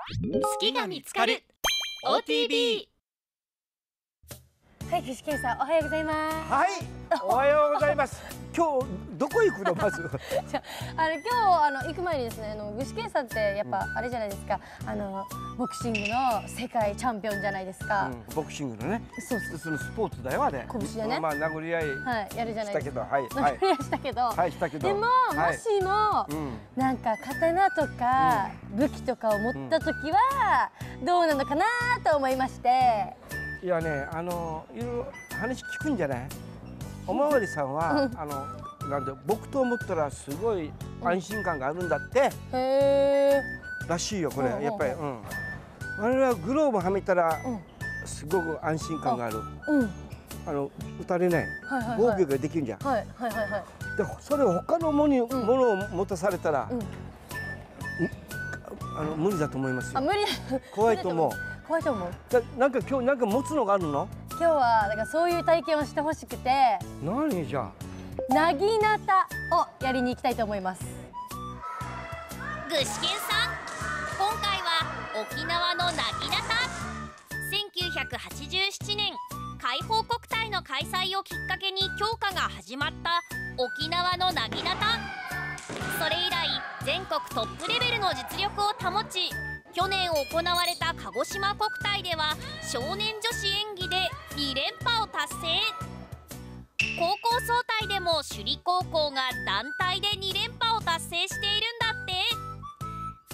好きが見つかる OTB。 はい、具志堅さんおはようございます。 はい、おはようございます。今日どこ行くのまず。 じゃあ今日行く前にですね、具志堅さんってやっぱあれじゃないですか、ボクシングの世界チャンピオンじゃないですか。 ボクシングのね、 そうそう、 そのスポーツだよあれ。 拳でね、 まあ殴り合いはいやるじゃないですか。 殴り合いしたけど、 はいしたけど。 でももしもなんか刀とか武器とかを持った時はどうなのかなと思いまして。 いやね、いろいろ話聞くんじゃない。おまわりさんはなんで木刀持ったらすごい安心感があるんだって。 へえ。らしいよこれやっぱり。我々はグローブはめたらすごく安心感がある。撃たれない。防御ができるじゃん。はいはいはいはい。でそれを他のものを持たされたら無理だと思いますよ。無理。怖いと思う。 怖いと思う。 なんか今日なんか持つのがあるの？ 今日はだからそういう体験をしてほしくて。 何じゃあ？ なぎなたをやりに行きたいと思います。 具志堅さん、今回は沖縄のなぎなた。1987年解放国体の開催をきっかけに強化が始まった沖縄のなぎなた。それ以来全国トップレベルの実力を保ち、去年行われた鹿児島国体では少年女子演技で2連覇を達成。高校総体でも首里高校が団体で2連覇を達成しているんだって。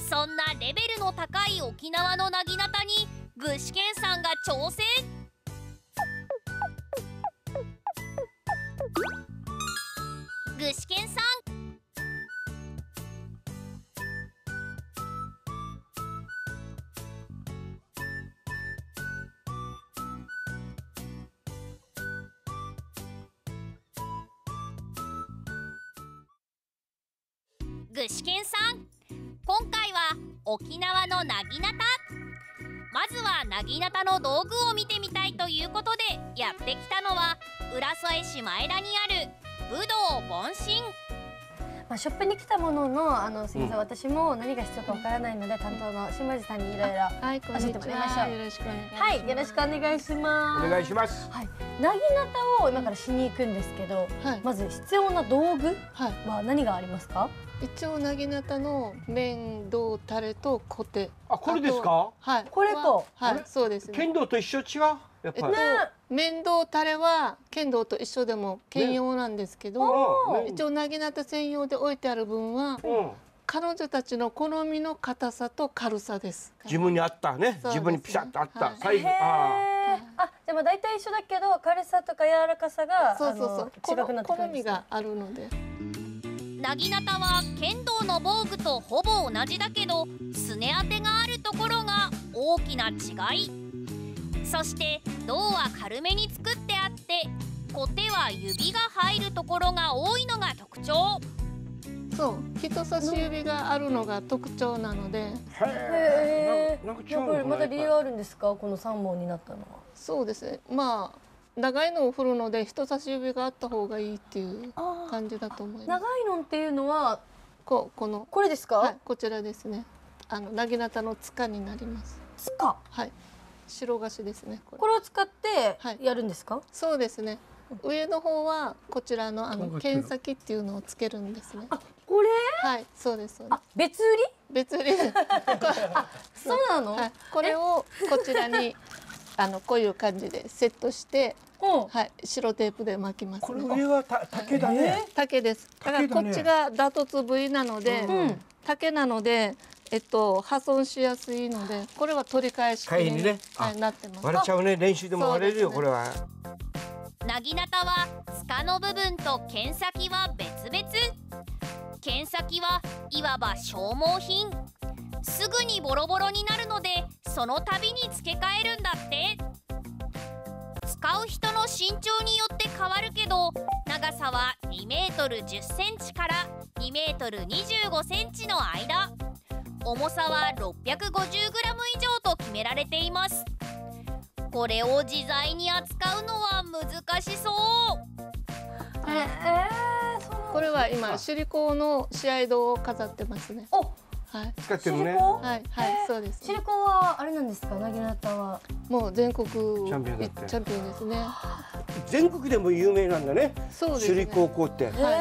そんなレベルの高い沖縄のなぎなたに具志堅さんが挑戦。具志堅さん、具志堅さん、今回は沖縄のなぎなた。まずはなぎなたの道具を見てみたいということでやってきたのは浦添市前田にある武道凡心。 ショップに来たもののすみません、私も何が必要かわからないので担当の島地さんにいろいろ教えてもらいましょう。よろしくお願いします。はい、よろしくお願いします。 お願いします。 はい、なぎなたを今からしに行くんですけど、まず必要な道具は何がありますか？ 一応なぎなたの面胴タレとコテ。 あ、これですか？ はい、これと。 はい、そうですね。 剣道と一緒違う？やっぱり。 面胴タレは剣道と一緒でも兼用なんですけど、一応なぎなた専用で置いてある分は彼女たちの好みの硬さと軽さです。 自分に合ったね。自分にピシャッと合ったサイズ。 じゃあ大体一緒だけど軽さとか柔らかさが違くなってくるんです。 好みがあるので。 なぎなたは剣道の防具とほぼ同じだけどすね当てがあるところが大きな違い。そして胴は軽めに作ってあって小手は指が入るところが多いのが特徴。 そう、人差し指があるのが特徴なので。 へえ。これまた理由あるんですか？この3本になったのは。 そうですね。まあ長いのを振るので人差し指があった方がいいっていう感じだと思います。 長いのっていうのはこれですか？ はい、こちらですね。なぎなたの塚になります。 塚？ はい。白菓子ですね。 これを使ってやるんですか？ そうですね。上の方はこちらの剣先っていうのをつけるんですね。 あ、これ？ はい、そうですそうです。 別売り？ 別売り。 そうなの？ はい。これをこちらにこういう感じでセットして、はい、白テープで巻きます。 これ上は竹だね。 竹です。だからこっちが打突部位なので、竹なので。破損しやすいので、これは取り返しになってます。 割れちゃうね。練習でも割れるよこれは。 なぎなたは塚の部分と剣先は別々。剣先はいわば消耗品。すぐにボロボロになるのでその度に付け替えるんだって。使う人の身長によって変わるけど長さは2メートル10センチから2メートル25センチの間。重さは 650g 以上と決められています。これを自在に扱うのは難しそう。 これは今首里高の試合道を飾ってますね。 使ってるね。 はい、そうです。 シリコはあれなんですか、なぎなたは。 もう全国チャンピオンだって。 ャンピオンですね。 全国でも有名なんだね。 そうですね。 シリコ高校って。 はい、そうです。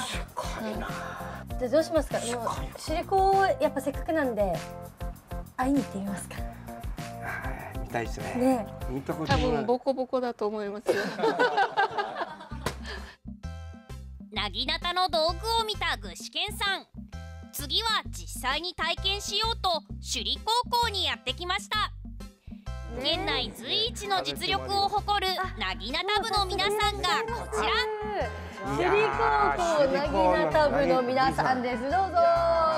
すごいな。 じゃあどうしますか。シリコやっぱせっかくなんで会いに行ってみますか。 見たいですね。 ね、 見たことない。 多分ボコボコだと思いますよ。 なぎなたの道具を見た具志堅さん、次は実際に体験しようと首里高校にやってきました。県内随一の実力を誇るなぎなた部の皆さんがこちら。 首里高校なぎなた部の皆さんです。どうぞ、こんにち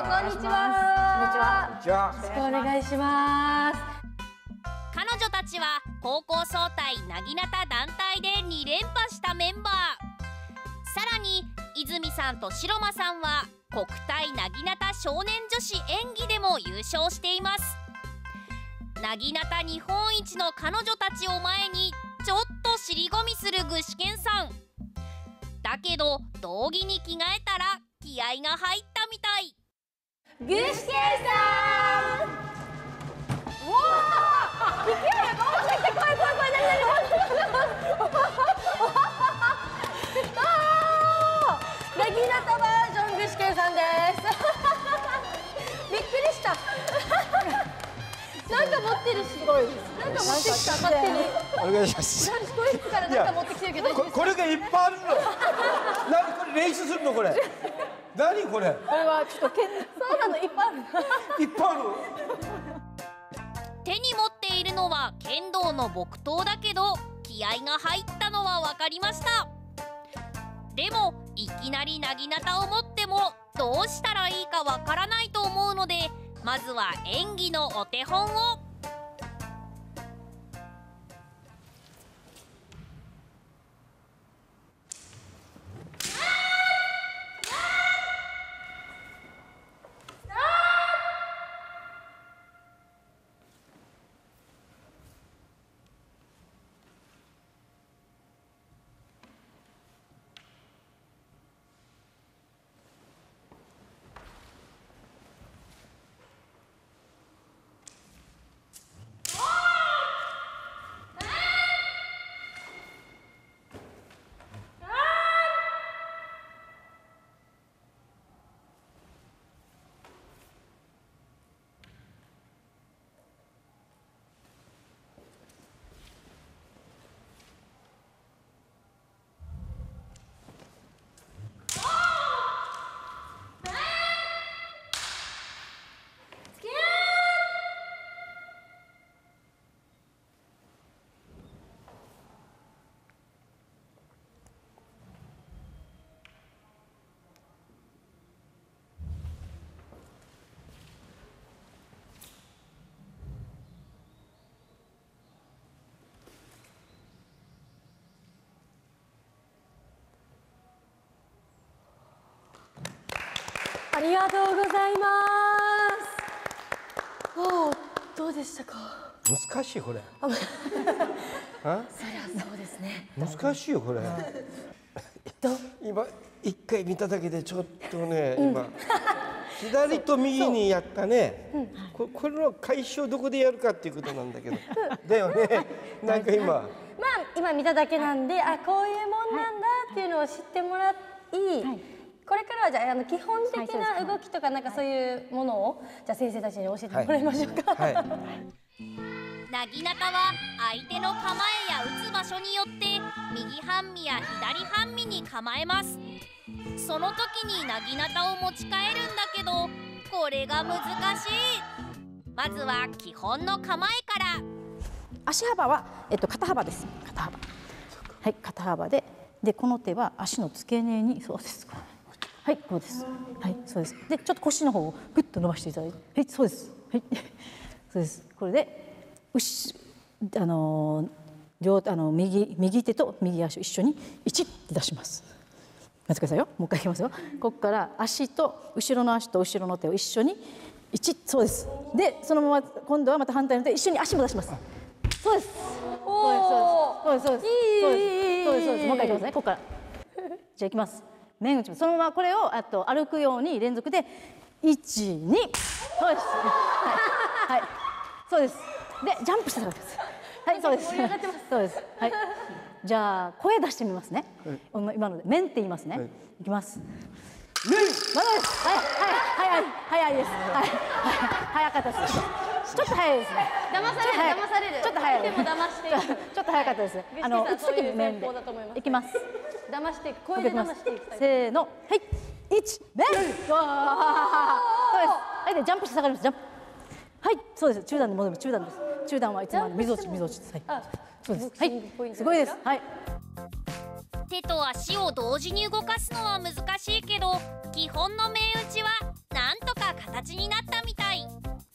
は。 じゃあ、 よろしくお願いします。 彼女たちは高校総体なぎなた団体で2連覇したメンバー。さらに泉さんと白間さんは国体なぎなた少年女子演技でも優勝しています。なぎなた日本一の彼女たちを前にちょっと尻込みする具志堅さんだけど、道着に着替えたら気合が入ったみたい。 具志堅さん、うわー、勢いが大きくて、怖い、なぎなたバージョン具志堅さんです。びっくりした。なんか持ってるし、なんか持ってきた、勝手に。 お願いします。 こいつからなんか持ってきてるけど、 これがいっぱいあるの。何これ、練習するのこれ。何これ。 これはちょっとそうなの、いっぱいある。 いっぱいある。 手に持っているのは剣道の木刀だけど、気合が入ったのは分かりました。でもいきなりなぎなたを持ってもどうしたらいいかわからないと思うので、まずは演技のお手本を。 ありがとうございます。おお、どうでしたか。 難しいこれ。 そりゃそうですね。 難しいよこれ。今一回見ただけでちょっとね、今左と右にやったね。これの解消どこでやるかっていうことなんだけど。だよね。なんか今。まあ今見ただけなんで、あ、こういうもんなんだっていうのを知ってもらい。これからはじゃあ基本的な動きとかなんかそういうものをじゃあ先生たちに教えてもらいましょうか。 なぎなたは相手の構えや打つ場所によって右半身や左半身に構えます。その時になぎなたを持ち替えるんだけど、これが難しい。まずは基本の構えから。 足幅は肩幅です。肩幅。はい、肩幅でこの手は足の付け根に、そうです。はい、こうです。はい、そうです。で、ちょっと腰の方をグッと伸ばしていただいて、はい、そうです。はい、そうです。これで右手と右足を一緒に1って出します。待ってくださいよ。もう一回いきますよ。ここから足と後ろの足と後ろの手を一緒に1、そうです。で、そのまま今度はまた反対の手一緒に足も出します。そうです。そうです。そうです。そうです。もう一回いきますね。ここから。じゃあいきます。面打ちます。そのままこれを歩くように連続で 1、2。そうです。はい。そうです。で、ジャンプしてください。はい、そうです。そうです。はい。じゃあ、声出してみますね。今ので、麺って言いますね。いきます。麺。まだです。早いです。早かったです。ちょっと早いですね。 騙される。 ちょっと早い。 でも騙していく。 ちょっと早かったですね。打つ時に麺で。いきます。 騙していく。声で騙していく。 せーの。はい。1、麺。そうです。はい、でジャンプして下がります。ジャンプ。はい、そうです。中段で戻ります。中段です。中段はいつも水落ちです。はい。そうです。はい。すごいです。はい。 手と足を同時に動かすのは難しいけど、基本の麺打ちはなんとか形になったみたい。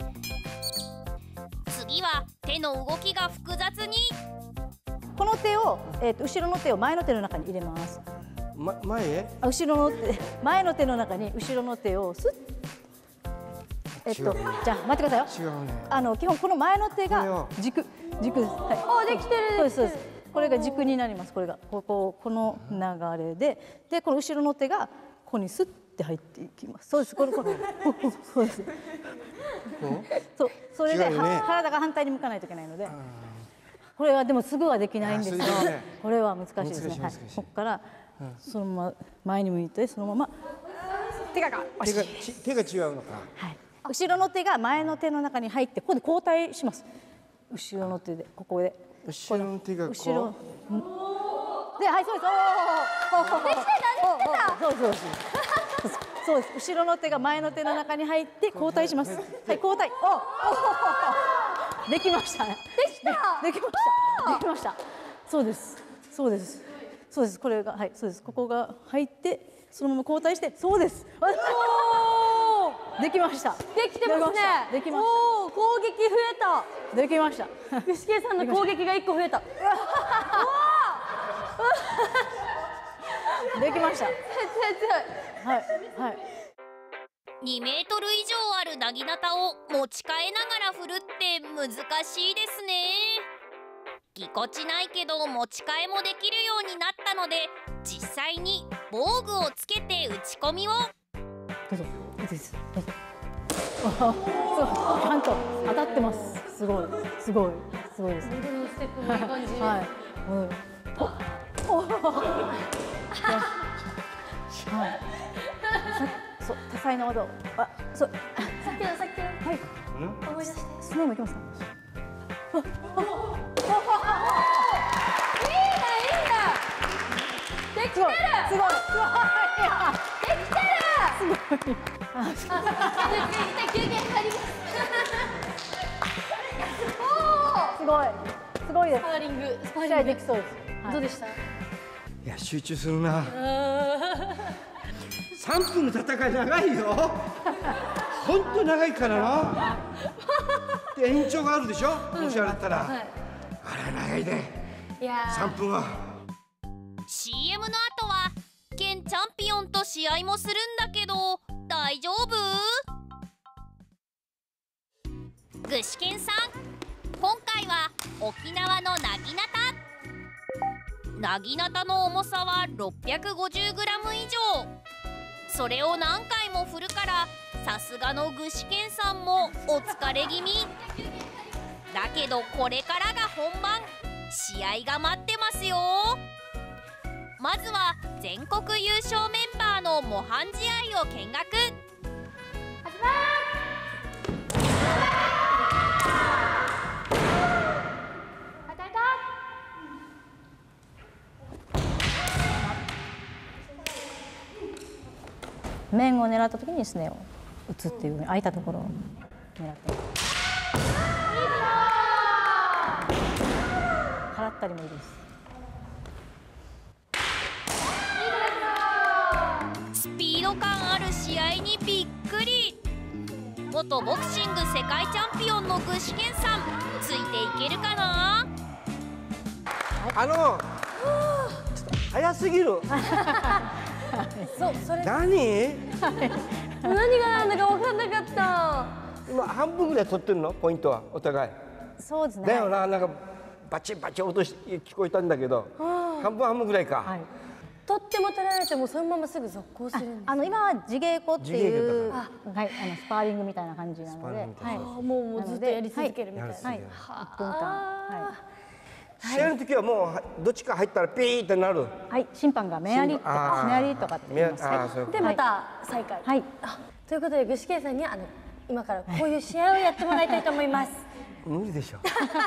次は手の動きが複雑に。 この手を、後ろの手を前の手の中に入れます。 前？ 後ろの手、前の手の中に後ろの手をスッ。じゃあ待ってくださいよ。 違うね。 基本この前の手が軸です。はい。 できてる。 そうです。これが軸になります。これがこの流れで、この後ろの手がここにスッて入っていきます。そうです。そうです。そう、それで体が反対に向かないといけないので。これはでもすぐはできないんですけど、これは難しいですね。はい。ここからそのまま前に向いて、そのまま手が違うのか。 はい。後ろの手が前の手の中に入って、ここで交代します。後ろの手で、ここで。 後ろの手がこう。 後ろ。で、はい、そうです。そうです。後ろの手が前の手の中に入って交代します。はい、交代。できました。できました。そうです。これが、はい、そうです。ここが入って、そのまま交代して、そうです。できました。 できてますね。 できました。 おお、攻撃増えた。 できました。 具志堅さんの攻撃が1個増えた。 できました。はい。 2メートル以上あるなぎなたを持ち替えながら振るって難しいですね。ぎこちないけど持ち替えもできるようになったので、実際に防具をつけて打ち込みを。 どうぞ。いいです。そう、ちゃんと当たってます。すごいです。 ステップもいい感じ。 はい。そう、多彩な技を。そう。 さっきの。 はい。 思い出して。 スネーもいきますか。 いいんだ。できてる。 すごい。 休憩入ります。 すごいです。 スパーリング試合できそうです。 どうでした？ いや、集中するな。3分の戦い長いよ。本当長いからな。で、延長があるでしょ。もしあれだったら。あれ長いで。3分は。 CM の後は現チャンピオンと試合もするんだけど大丈夫？具志堅さん、今回は沖縄のなぎなた。なぎなたの重さは 650g 以上。それを何回も振るからさすがの具志堅さんもお疲れ気味だけど、これからが本番、試合が待ってますよ。まずは全国優勝メンバーの模範試合を見学。 面を狙った時にスネを打つっていう空いたところを狙って払ったりもいいです。 スピード感ある試合にびっくり。元ボクシング世界チャンピオンの具志堅さん、ついていけるかな？ ちょっと早すぎる。 それ何がなんだか分かんなかった。 今半分ぐらい取ってるの？ポイントはお互い。 そうですね。 だよな、なんかバチバチ音聞こえたんだけど、半分ぐらいか。 取取っても取られてもそのまますぐ続行するんですか？ 今は地稽古っていう、はい、スパーリングみたいな感じなので、はい、 もうずっとやり続けるみたいな。 はい、1分間。はい。 試合の時はもうどっちか入ったらピーってなる。 はい、審判が目やりとか目やりとかって言います。 でまた再開。はい。ということで具志堅さんには今からこういう試合をやってもらいたいと思います。 無理でしょ。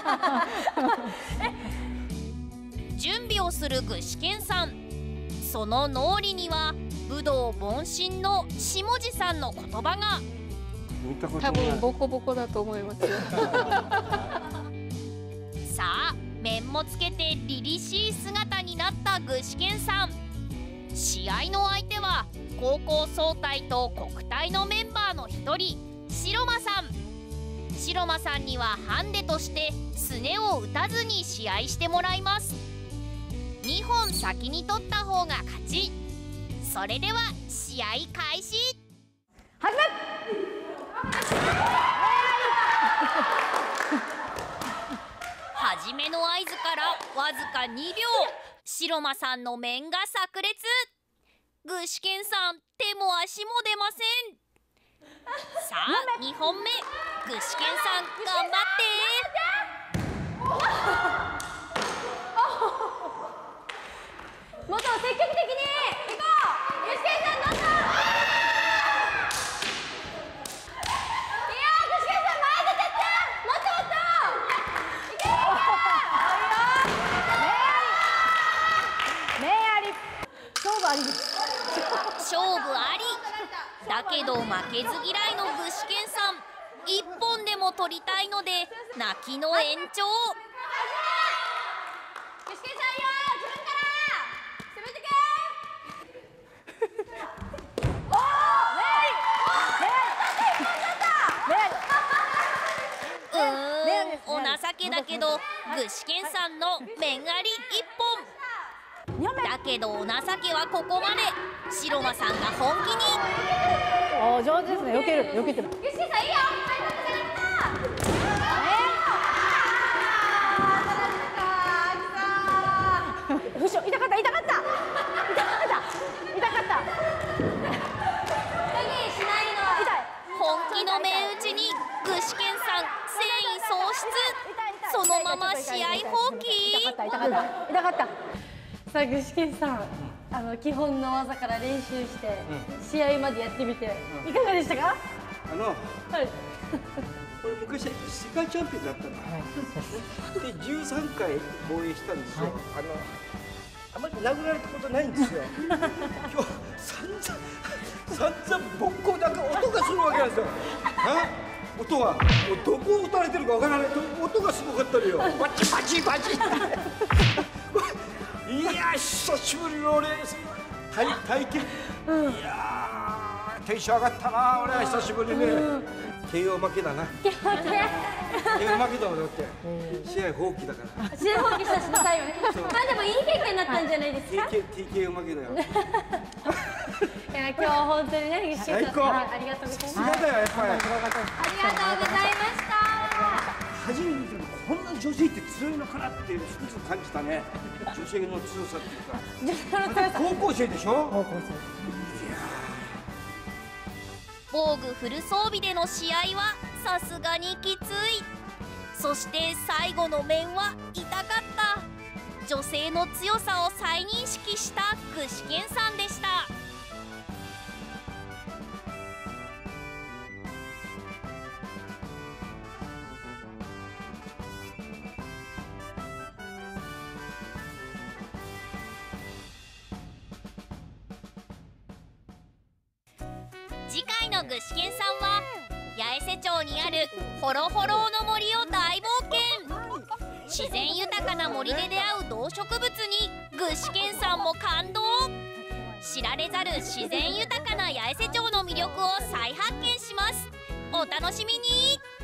準備をする具志堅さん。その脳裏には武道凡身の下地さんの言葉が。 多分ボコボコだと思いますよ。 さあ面もつけて凛々しい姿になった具志堅さん。試合の相手は高校総体と国体のメンバーの一人白間さん。白間さんにはハンデとしてすねを打たずに試合してもらいます。2本先に取った方が勝ち。それでは試合開始。 始め。 初めの合図からわずか2秒、白間さんの面が炸裂。具志堅さん手も足も出ません。さあ2本目、具志堅さん頑張って。 もっと積極的に行こう。具志堅さんどんどん。いや具志堅さん前出てって。もっともっと。いけいけ。 目あり。勝負ありです。 勝負あり。だけど負けず嫌いの具志堅さん、1本でも取りたいので泣きの延長。 具志堅さんよ、自分から攻めてけ。おお、 お情けだけど具志堅さんの面あり1本。だけどお情けはここまで。白間さんが本気に。 お上手ですね。避ける、避けてる。 具志堅さんいいよ。 後ろ痛かった、痛かった、痛かった、痛かった。 本気の面打ちに具志堅さん戦意喪失。そのまま試合放棄。 痛かった、痛かった、痛かった。 さあ具志堅さん、基本の技から練習して、試合までやってみて、いかがでしたか？はい。 これ昔世界チャンピオンだったの。で13回防衛したんですよ。あまり殴られたことないんですよ。今日散々ボッコだけ音がするわけなんですよ。音はもうどこを打たれてるかわからない。音がすごかったのよ。バチバチバチ。いや久しぶりの俺体験。いやテンション上がったな俺は久しぶりに。KO 負けだな。KO 負けだもんだって。試合放棄だから。 試合放棄したしの最後ね。まあでもいい経験になったんじゃないですか。 TKO 負けだよ。 いや今日は本当にね最高。 ありがとうございます。 さすがだよやっぱり。 ありがとうございました。 初めて見たのこんな女性って強いのかなっていうつくづく感じたね。女性の強さっていうか。高校生でしょ。高校生。 防具フル装備での試合はさすがにきつい。そして最後の面は痛かった。女性の強さを再認識した具志堅さんでした。次回の具志堅さんは八重瀬町にあるホロホロの森を大冒険。自然豊かな森で出会う動植物に具志堅さんも感動。知られざる自然豊かな八重瀬町の魅力を再発見します。お楽しみに。